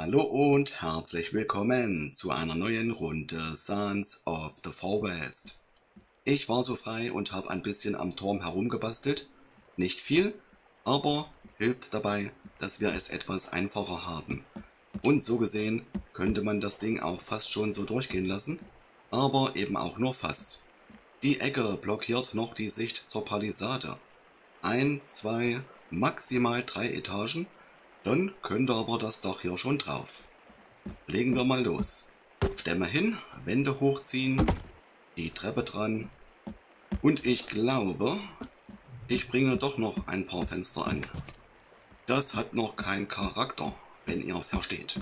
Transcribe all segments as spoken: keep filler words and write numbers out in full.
Hallo und herzlich willkommen zu einer neuen Runde Sons of the Forest. Ich war so frei und habe ein bisschen am Turm herumgebastelt. Nicht viel, aber hilft dabei, dass wir es etwas einfacher haben. Und so gesehen könnte man das Ding auch fast schon so durchgehen lassen, aber eben auch nur fast. Die Ecke blockiert noch die Sicht zur Palisade. Ein, zwei, maximal drei Etagen. Dann könnte aber das Dach hier schon drauf. Legen wir mal los. Stämme hin, Wände hochziehen, die Treppe dran. Und ich glaube, ich bringe doch noch ein paar Fenster an. Das hat noch keinen Charakter, wenn ihr versteht.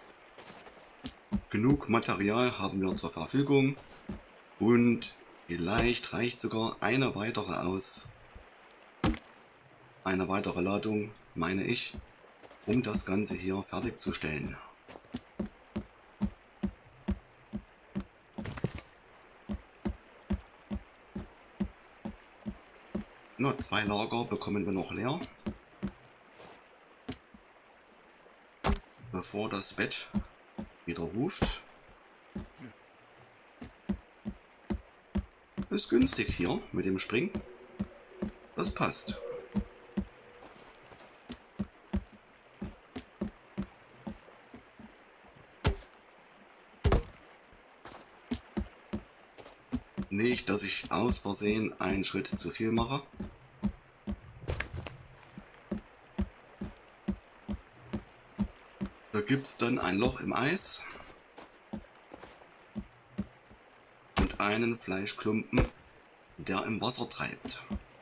Genug Material haben wir zur Verfügung. Und vielleicht reicht sogar eine weitere aus. Eine weitere Ladung, meine ich, um das Ganze hier fertigzustellen. Nur zwei Lager bekommen wir noch leer, bevor das Bett wieder ruft. Ist günstig hier mit dem Springen. Das passt. Nicht, dass ich aus Versehen einen Schritt zu viel mache. Da gibt es dann ein Loch im Eis und einen Fleischklumpen, der im Wasser treibt.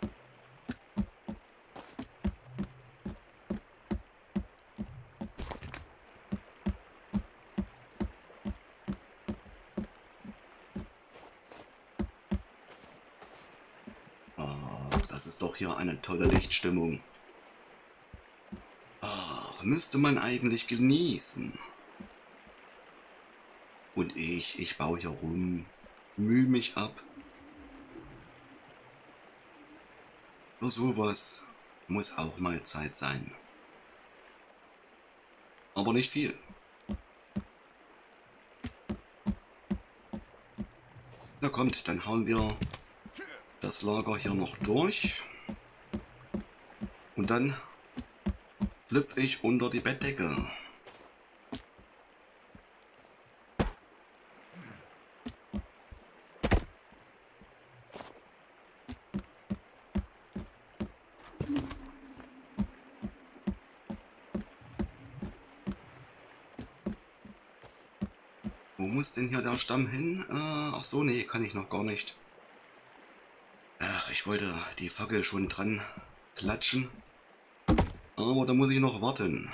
Ach, das ist doch hier eine tolle Lichtstimmung. Ach, müsste man eigentlich genießen. Und ich, ich baue hier rum, mühe mich ab. Für sowas muss auch mal Zeit sein. Aber nicht viel. Na kommt, dann hauen wir das Lager hier noch durch. Und dann schlüpfe ich unter die Bettdecke. Wo muss denn hier der Stamm hin? Äh, ach so, nee, kann ich noch gar nicht. Ach, ich wollte die Fackel schon dran klatschen. Aber da muss ich noch warten.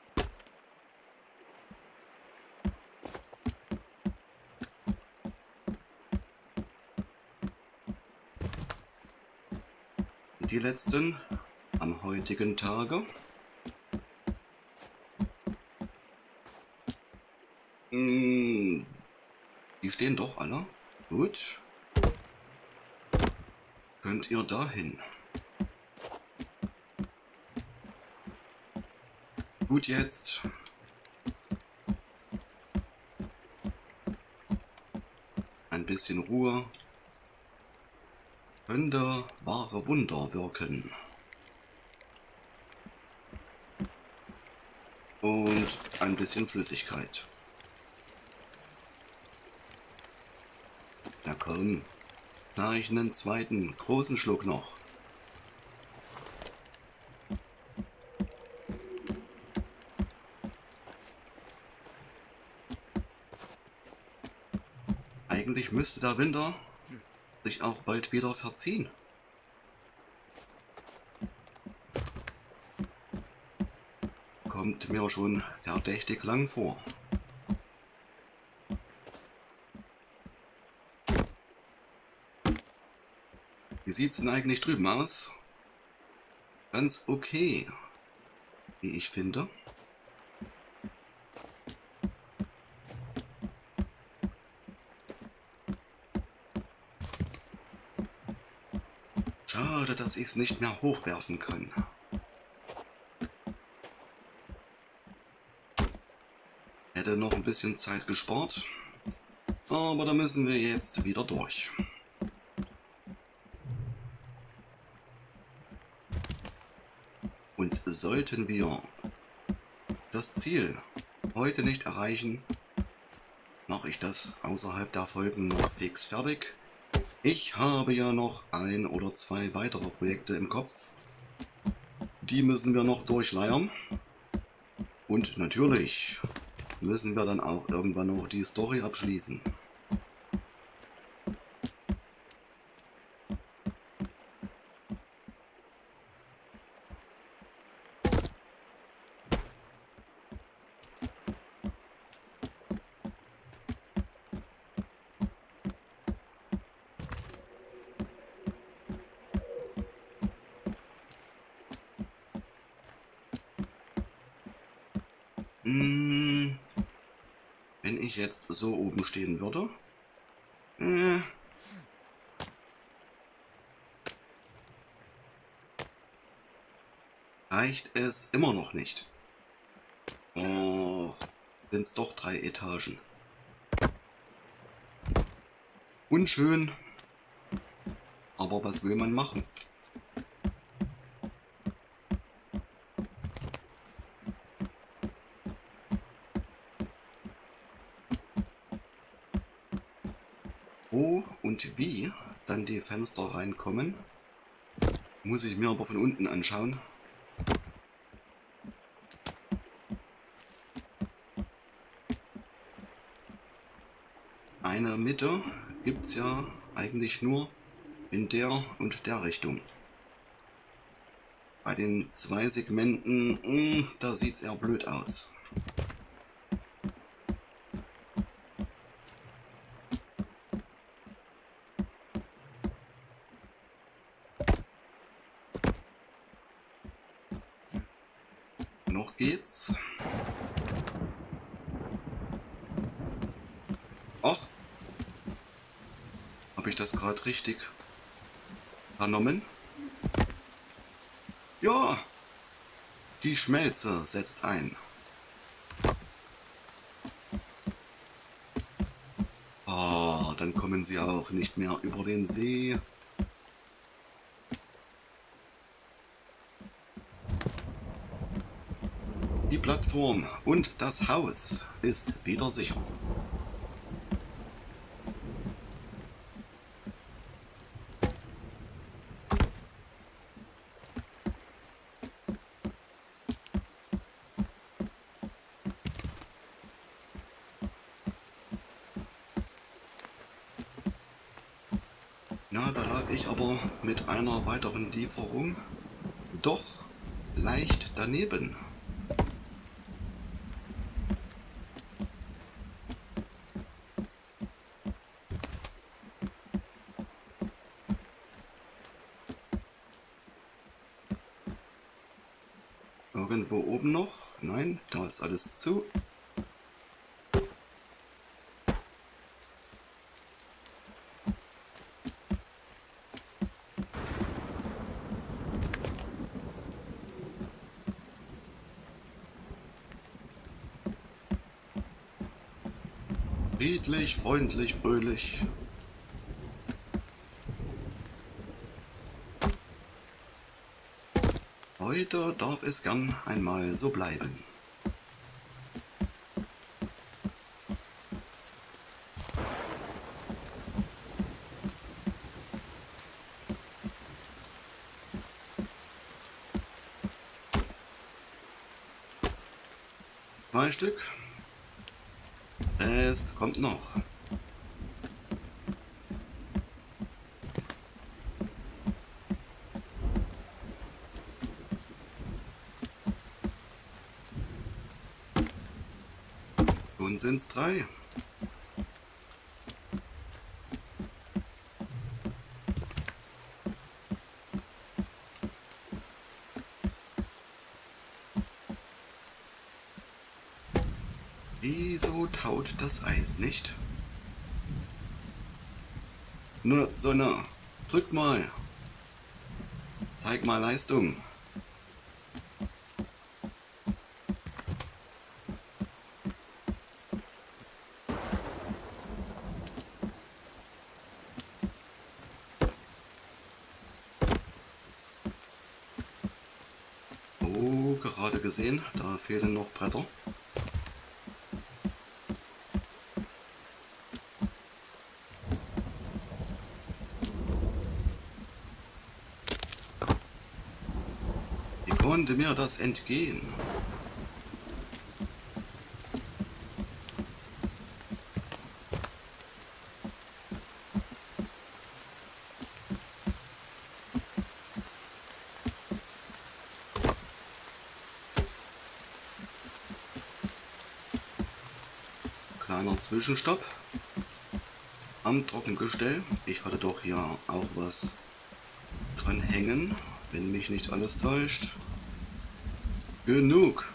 Die letzten am heutigen Tage. Hm, die stehen doch alle. Gut. Könnt ihr dahin? Gut jetzt. Ein bisschen Ruhe. Könnte wahre Wunder wirken. Und ein bisschen Flüssigkeit. Na komm, gleich einen zweiten großen Schluck noch. Eigentlich müsste der Winter sich auch bald wieder verziehen. Kommt mir schon verdächtig lang vor. Wie sieht's denn eigentlich drüben aus? Ganz okay, wie ich finde. Schade, dass ich es nicht mehr hochwerfen kann. hätte noch ein bisschen Zeit gespart. Aber da müssen wir jetzt wieder durch. Und sollten wir das Ziel heute nicht erreichen, mache ich das außerhalb der Folgen noch fix fertig. Ich habe ja noch ein oder zwei weitere Projekte im Kopf. Die müssen wir noch durchleiern. Und natürlich müssen wir dann auch irgendwann noch die Story abschließen. Hm, wenn ich jetzt so oben stehen würde, äh, reicht es immer noch nicht. Oh, sind es doch drei Etagen. Unschön, aber was will man machen? Wo und wie dann die Fenster reinkommen, muss ich mir aber von unten anschauen. Eine Mitte gibt es ja eigentlich nur in der und der Richtung. Bei den zwei Segmenten, mh, da sieht es eher blöd aus. Noch geht's. Ach, habe ich das gerade richtig vernommen? Ja, die Schmelze setzt ein. Ah, dann kommen sie auch nicht mehr über den See. Die Plattform und das Haus ist wieder sicher. Ja, da lag ich aber mit einer weiteren Lieferung doch leicht daneben. Irgendwo oben noch? Nein, da ist alles zu. Friedlich, freundlich, fröhlich. Heute darf es gern einmal so bleiben. Zwei Stück. Rest kommt noch. Nun sind's drei. Wieso taut das Eis nicht? Nur Sonne, drück mal. Zeig mal Leistung. gesehen, da fehlen noch Bretter. Wie konnte mir das entgehen? Kleiner Zwischenstopp am Trockengestell. Ich hatte doch hier auch was dran hängen, wenn mich nicht alles täuscht. Genug.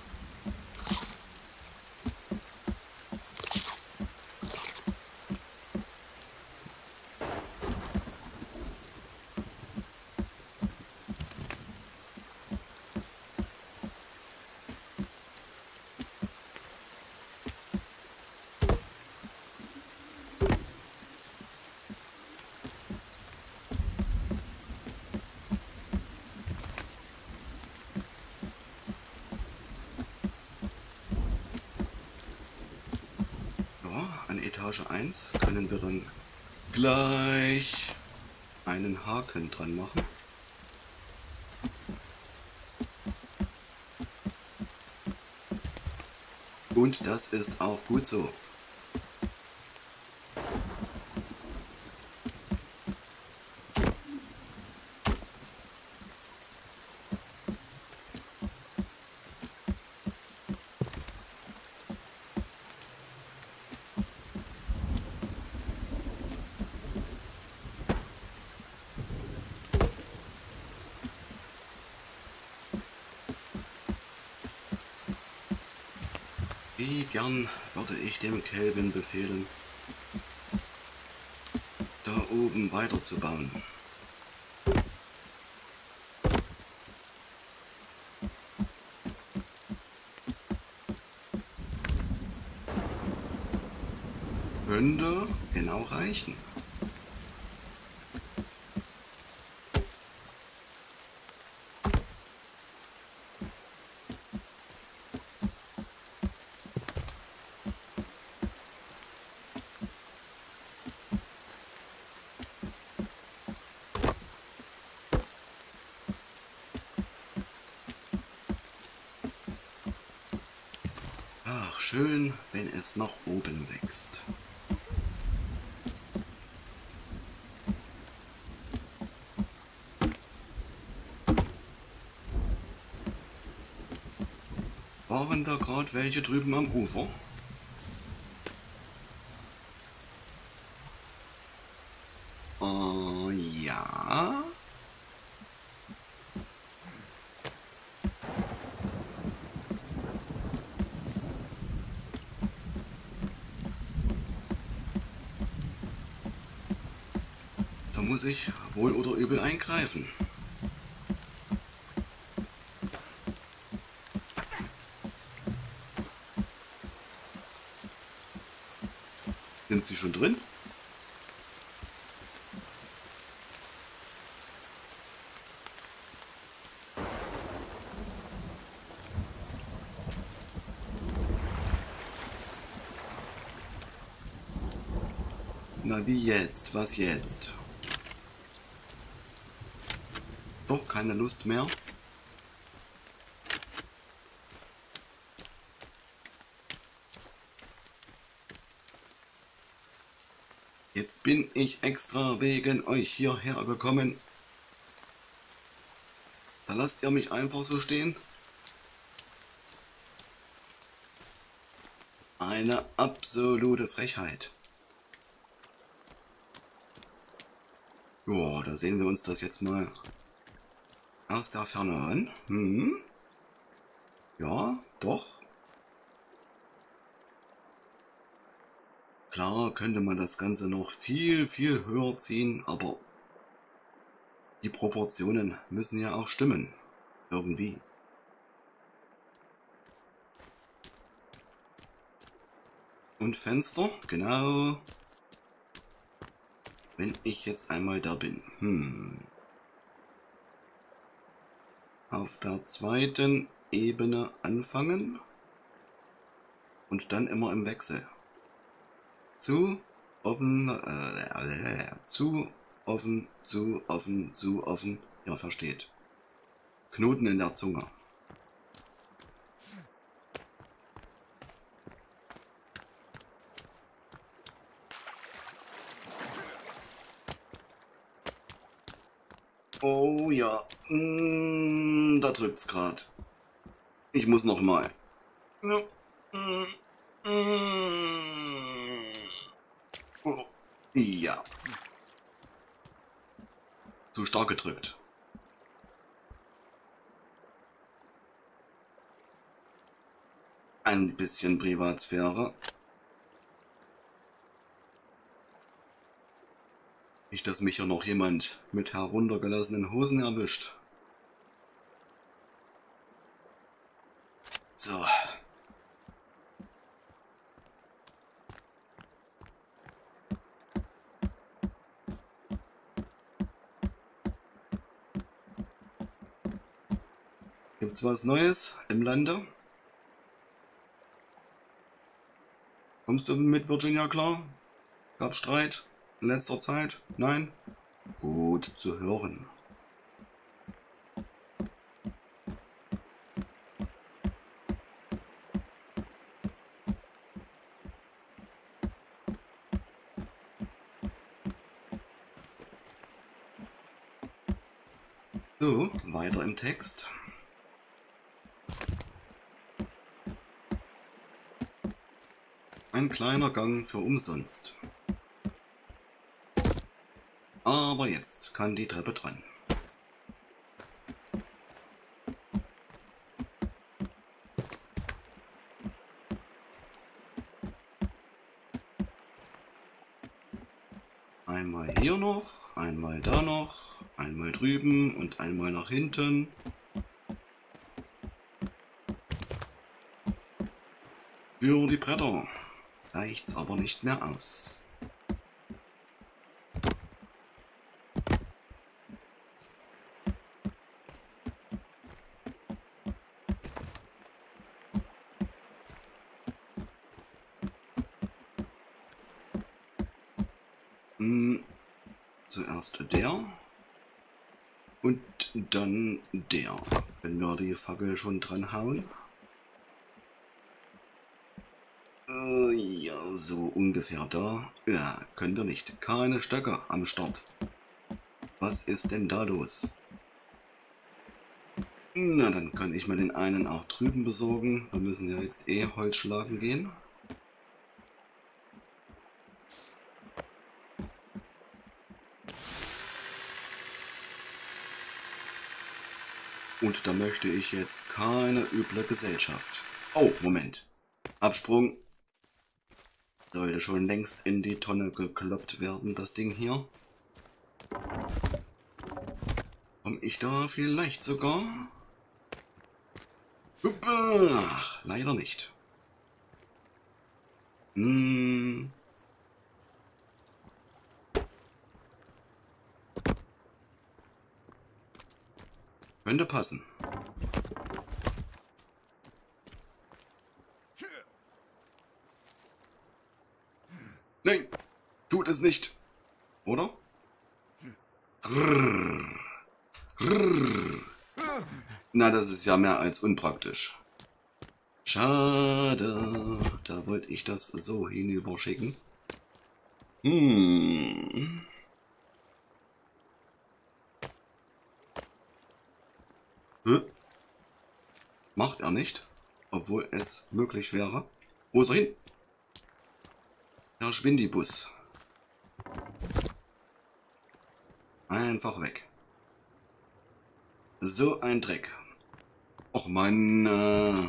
An Etage eins können wir dann gleich einen Haken dran machen. Und das ist auch gut so. Wie gern würde ich dem Kelvin befehlen, da oben weiterzubauen. Könnte genau reichen. Ach, schön, wenn es nach oben wächst. Waren da gerade welche drüben am Ufer? Äh, ja. Da muss ich wohl oder übel eingreifen. Sind sie schon drin? Na wie jetzt? Was jetzt? Doch keine Lust mehr. Jetzt bin ich extra wegen euch hierher gekommen. Da lasst ihr mich einfach so stehen. Eine absolute Frechheit. Ja, da sehen wir uns das jetzt mal aus der Ferne an. Hm. Ja, doch. Klar könnte man das Ganze noch viel, viel höher ziehen, aber die Proportionen müssen ja auch stimmen. Irgendwie. Und Fenster, genau. Wenn ich jetzt einmal da bin. Hm. Auf der zweiten Ebene anfangen und dann immer im Wechsel. Zu, offen, äh, zu, offen, zu, offen, zu, offen. Ja, versteht. Knoten in der Zunge. Oh ja, mm, da drückt's grad. Ich muss noch mal. Ja. Zu stark gedrückt. Ein bisschen Privatsphäre. Nicht, dass mich ja noch jemand mit heruntergelassenen Hosen erwischt. So. Gibt's was Neues im Lande? Kommst du mit Virginia klar? Gab Streit in letzter Zeit? Nein? Gut zu hören. So, weiter im Text. Ein kleiner Gang für umsonst. Aber jetzt kann die Treppe dran. Einmal hier noch, einmal da noch, einmal drüben und einmal nach hinten. Für die Bretter reicht's aber nicht mehr aus. Hm, zuerst der und dann der. Wenn wir die Fackel schon dran hauen. Äh, ja, so ungefähr da. Ja, können wir nicht. Keine Stöcke am Start. Was ist denn da los? Na, dann kann ich mir den einen auch drüben besorgen. Wir müssen ja jetzt eh Holz schlagen gehen. Und da möchte ich jetzt keine üble Gesellschaft. Oh, Moment. Absprung. Sollte schon längst in die Tonne gekloppt werden, das Ding hier. Komme ich da vielleicht sogar? Ach, leider nicht. Hm. Könnte passen. Nein, tut es nicht. Oder? Na, das ist ja mehr als unpraktisch. Schade. Da wollte ich das so hinüber schicken. Hm. Hm? Macht er nicht, obwohl es möglich wäre. Wo ist er hin? Der Schwindibus. Einfach weg. So ein Dreck. Och Mann. Äh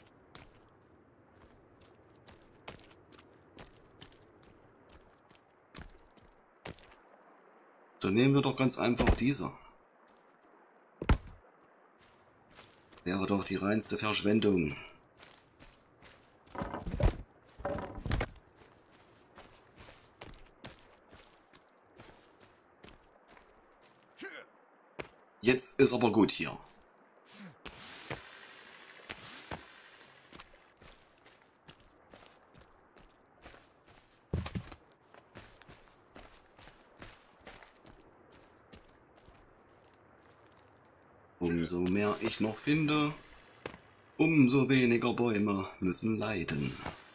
Dann nehmen wir doch ganz einfach diese. Wäre doch die reinste Verschwendung. Jetzt ist aber gut hier. Umso mehr ich noch finde, umso weniger Bäume müssen leiden.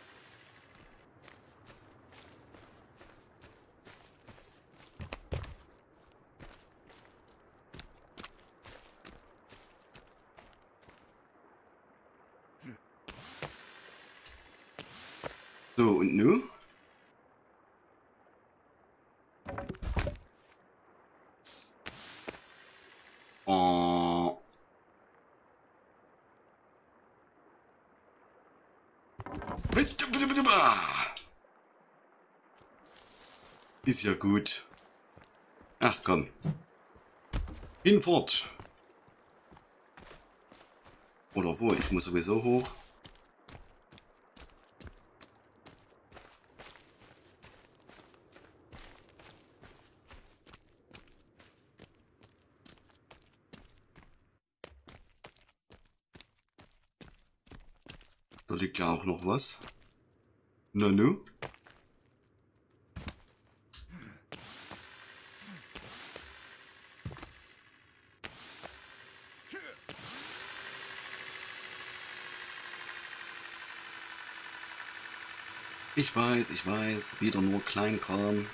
So, und nun? Oh. Ist ja gut. Ach komm. Hinfort. Oder wo? Ich muss sowieso hoch. Da liegt ja auch noch was. Na nu? Ich weiß, ich weiß, wieder nur Kleinkram.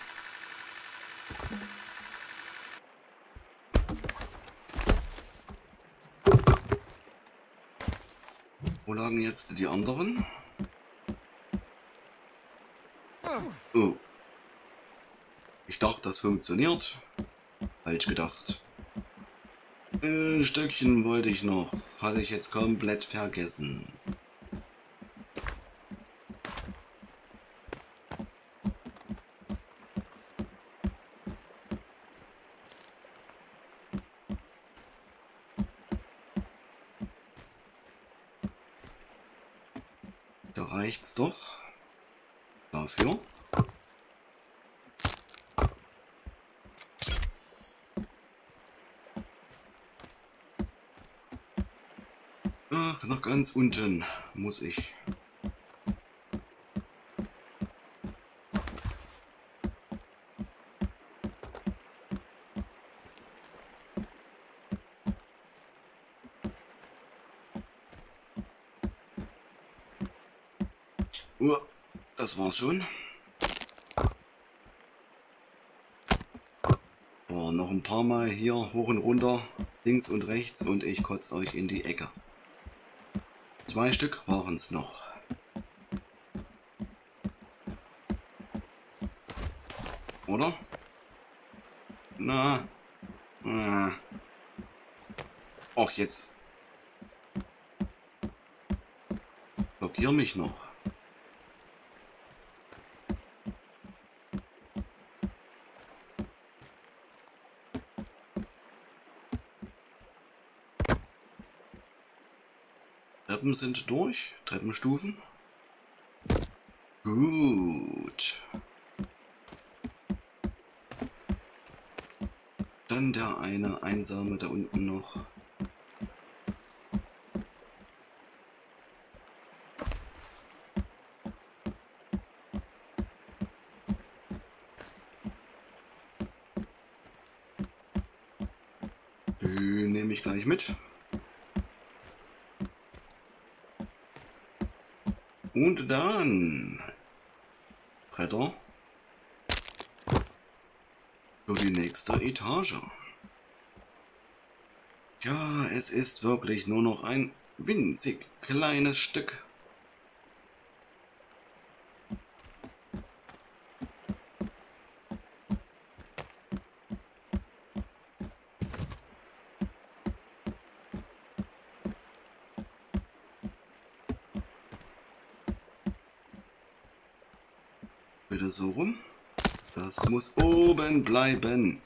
Wo lagen jetzt die anderen? Oh. Ich dachte, das funktioniert. Falsch gedacht. Ein Stöckchen wollte ich noch. Hatte ich jetzt komplett vergessen. Da reicht's doch. Dafür. Ach, nach ganz unten muss ich. Uh, das war's schon. Oh, noch ein paar Mal hier hoch und runter, links und rechts und ich kotze euch in die Ecke. Zwei Stück waren es noch. Oder? Na. Na. Och, jetzt. Blockier mich noch. Treppen sind durch. Treppenstufen. Gut. Dann der eine einsame da unten noch. Den nehme ich gleich mit. Und dann Bretter für die nächste Etage. Ja, es ist wirklich nur noch ein winzig kleines Stück. Bitte so rum. Das muss oben bleiben.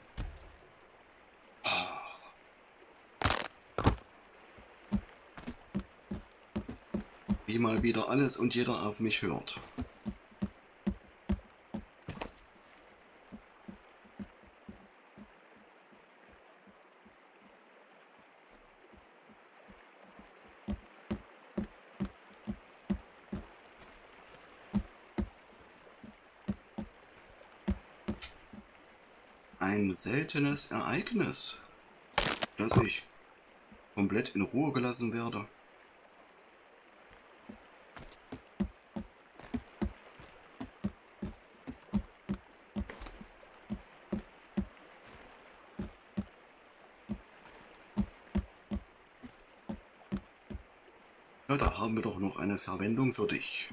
Wie mal wieder alles und jeder auf mich hört. Ein seltenes Ereignis, dass ich komplett in Ruhe gelassen werde. Ja, da haben wir doch noch eine Verwendung für dich.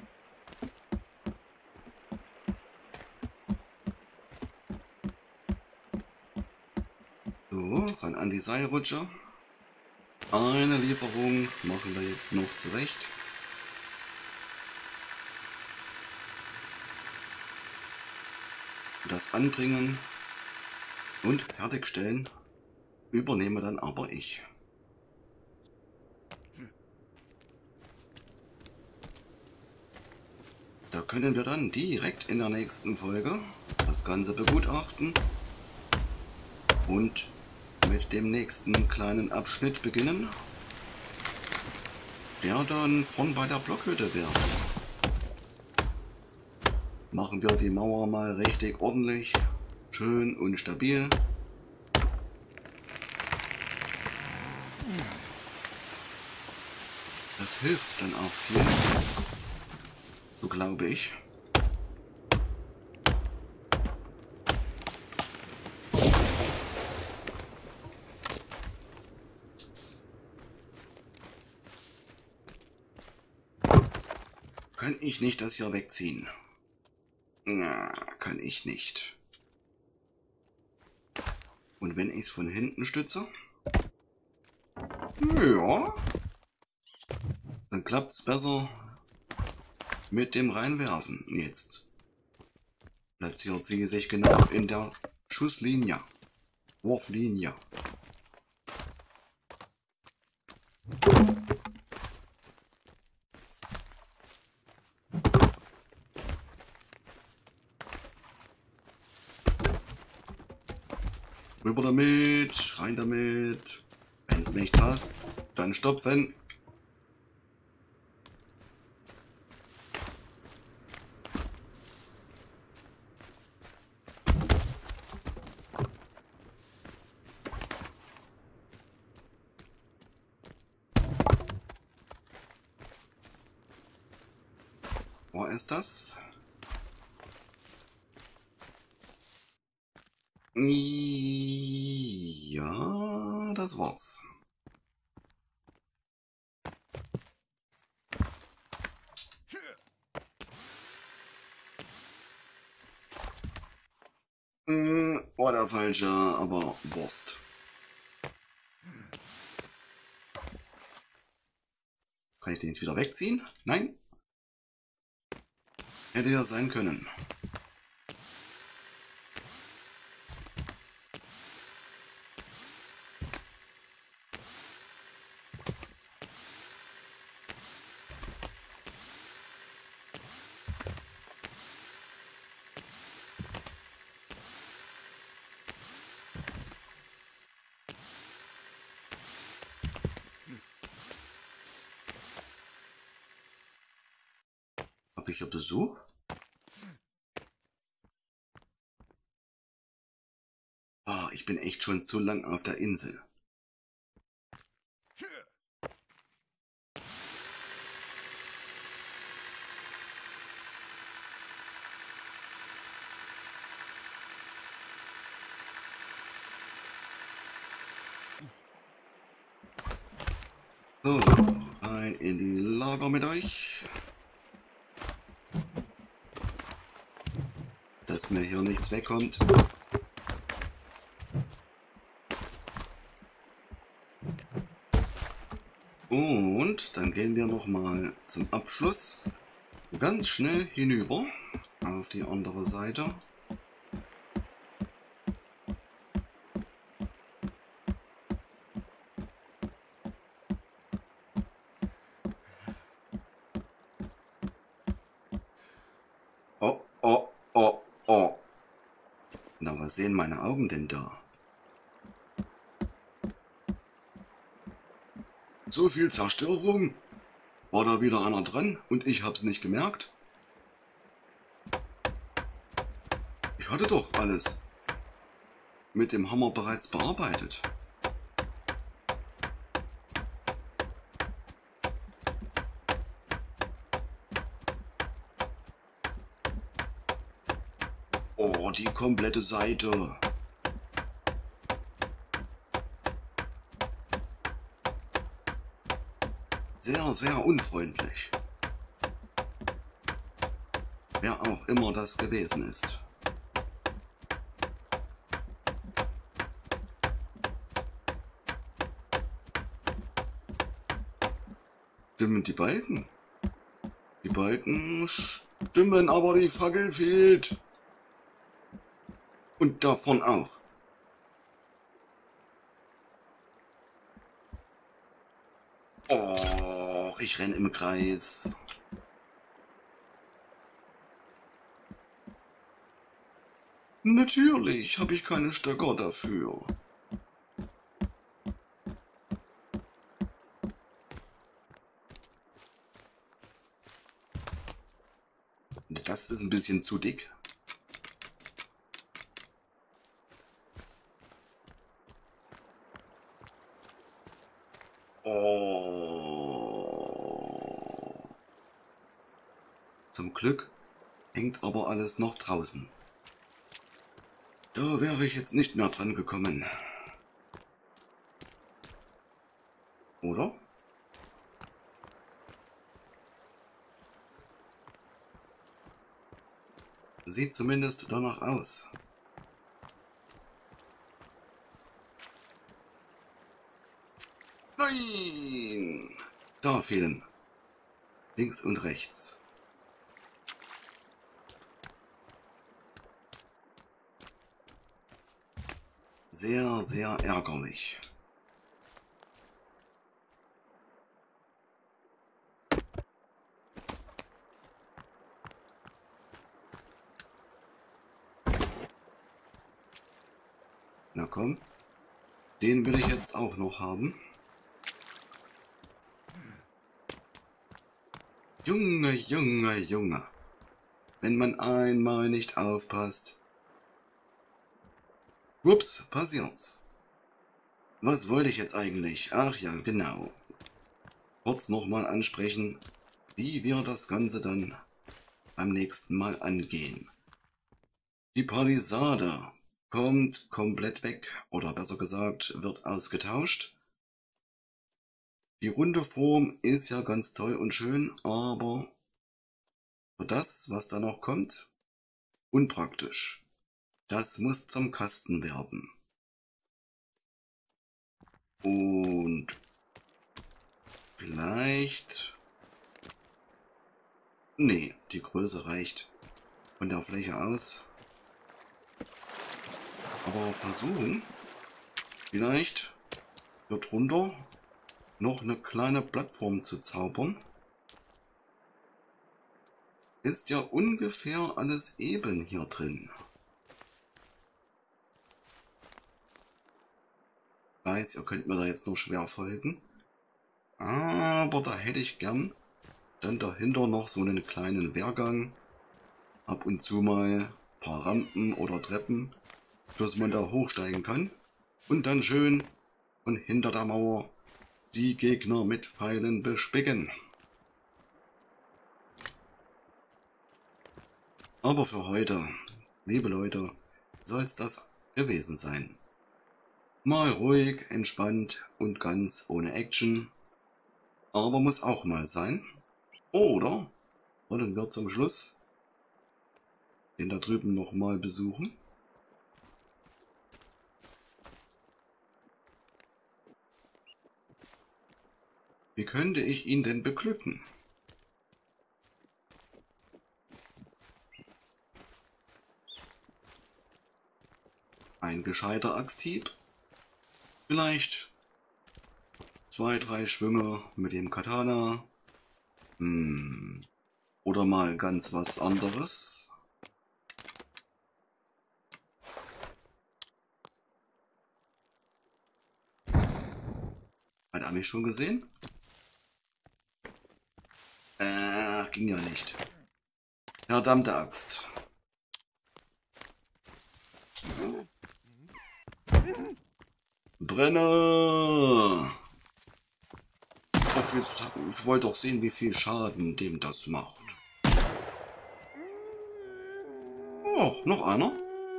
So, ran an die Seilrutsche. Eine Lieferung machen wir jetzt noch zurecht. Das Anbringen und Fertigstellen übernehme dann aber ich. Da können wir dann direkt in der nächsten Folge das Ganze begutachten und mit dem nächsten kleinen Abschnitt beginnen, der dann von bei der Blockhütte wird. Machen wir die Mauer mal richtig ordentlich, schön und stabil. Das hilft dann auch viel, so glaube ich. Kann ich nicht das hier wegziehen? Na, kann ich nicht. Und wenn ich es von hinten stütze? Ja. Dann klappt es besser mit dem Reinwerfen. Jetzt platziert sie sich genau in der Schusslinie. Wurflinie. Rüber damit, rein damit. Wenn es nicht passt, dann stopfen. Wo ist das? Ja, das war's. Hm, war der falsche, aber Wurst. Kann ich den jetzt wieder wegziehen? Nein? Hätte ja sein können. Habe ich hier Besuch? Ah, ich bin echt schon zu lang auf der Insel. So, rein in die Lager mit euch. Dass mir hier nichts wegkommt. Und dann gehen wir noch mal zum Abschluss ganz schnell hinüber auf die andere Seite. Oh, oh, oh, oh. Na, was sehen meine Augen denn da? So viel Zerstörung. War da wieder einer dran und ich hab's nicht gemerkt? Ich hatte doch alles mit dem Hammer bereits bearbeitet. Oh, die komplette Seite. Sehr, sehr unfreundlich. Wer auch immer das gewesen ist. Stimmen die Balken? Die Balken stimmen, aber die Fackel fehlt. Und davon auch. Oh, ich renne im Kreis. Natürlich habe ich keine Stöcker dafür. Das ist ein bisschen zu dick. Oh. Zum Glück hängt aber alles noch draußen. Da wäre ich jetzt nicht mehr dran gekommen. Oder? Sieht zumindest danach aus. Nein! Da fehlen. Links und rechts. Sehr, sehr ärgerlich. Na komm, den will ich jetzt auch noch haben. Junge, Junge, Junge. Wenn man einmal nicht aufpasst. Ups, passiert's. Was wollte ich jetzt eigentlich? Ach ja, genau. Kurz nochmal ansprechen, wie wir das Ganze dann beim nächsten Mal angehen. Die Palisade kommt komplett weg, oder besser gesagt, wird ausgetauscht. Die runde Form ist ja ganz toll und schön, aber für das, was da noch kommt, unpraktisch. Das muss zum Kasten werden. Und vielleicht... Nee, die Größe reicht von der Fläche aus. Aber versuchen, vielleicht dort drunter noch eine kleine Plattform zu zaubern. Ist ja ungefähr alles eben hier drin. Ich weiß, ihr könnt mir da jetzt nur schwer folgen. Aber da hätte ich gern dann dahinter noch so einen kleinen Wehrgang. Ab und zu mal ein paar Rampen oder Treppen, dass man da hochsteigen kann. Und dann schön von hinter der Mauer die Gegner mit Pfeilen bespicken. Aber für heute, liebe Leute, soll es das gewesen sein. Mal ruhig, entspannt und ganz ohne Action. Aber muss auch mal sein. Oder wollen wir zum Schluss den da drüben nochmal besuchen? Wie könnte ich ihn denn beglücken? Ein gescheiter Axthieb? Vielleicht zwei, drei Schwünge mit dem Katana? Hm. Oder mal ganz was anderes? Hat er mich schon gesehen? Äh, ging ja nicht. Verdammte Axt. Brenne! Ach, jetzt, ich wollte doch sehen, wie viel Schaden dem das macht. Oh, noch einer?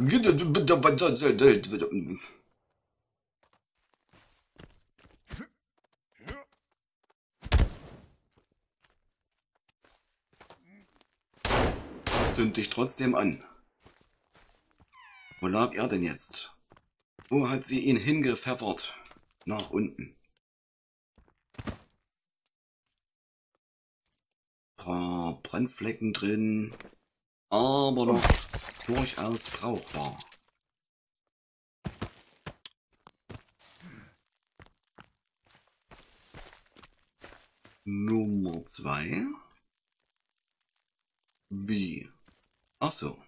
Zünd dich trotzdem an. Wo lag er denn jetzt? Wo hat sie ihn hingepfeffert? Nach unten. Paar Brandflecken drin, aber noch durchaus brauchbar. Nummer zwei. Wie? Ach so.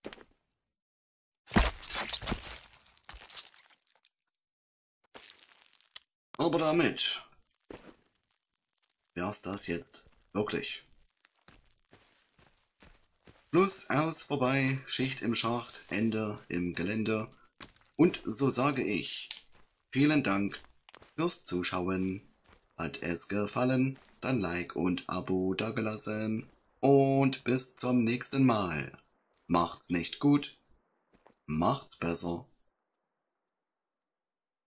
Aber damit wär's das jetzt wirklich. Schluss, aus, vorbei, Schicht im Schacht, Ende im Gelände. Und so sage ich, vielen Dank fürs Zuschauen. Hat es gefallen, dann Like und Abo dagelassen. Und bis zum nächsten Mal. Macht's nicht gut, macht's besser.